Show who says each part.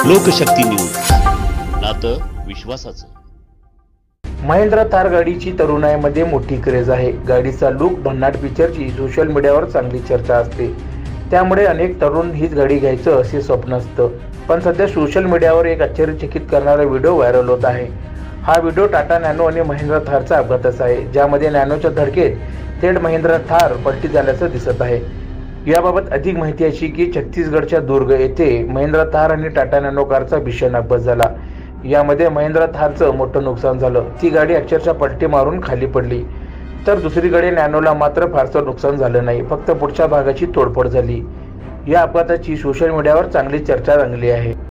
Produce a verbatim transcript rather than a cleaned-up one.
Speaker 1: लोकशक्ती news, नातं विश्वासाचं।
Speaker 2: महिंद्रा थार गाडीची तरुणाईमध्ये मोठी क्रेज आहे। गाडीचा लुक, भन्नाट फीचरची सोशल मीडियावर चांगली चर्चा असते। त्यामुळे अनेक तरुण हीच गाडी घ्यायचं असे स्वप्न असतं। पण सध्या सोशल मीडियावर एक आश्चर्यचकित करणारा व्हिडिओ व्हायरल होत आहे। हा व्हिडिओ टाटा नॅनो आणि महिंद्रा थारचा अपघाताचा आहे, ज्यामध्ये नॅनोच्या धडकेत थेट महिंद्रा थार पलटी झाल्याचं दिसत आहे। याबाबत अधिक माहिती अशी की छत्तीसगडच्या दुर्ग येथे महिंद्रा थार आणि टाटा नॅनो कारचा भीषण अपघात झाला। यामध्ये महिंद्रा थारचं मोठं नुकसान झालं। ती गाडी अक्षरशः पलटी मारून खाली पडली, तर दुसरीकडे नॅनोला मात्र फारसं नुकसान झालं नाही, फक्त पुढच्या भागाची तोडफोड झाली। या अपघाताची सोशल मीडियावर चांगली चर्चा रंगली आहे।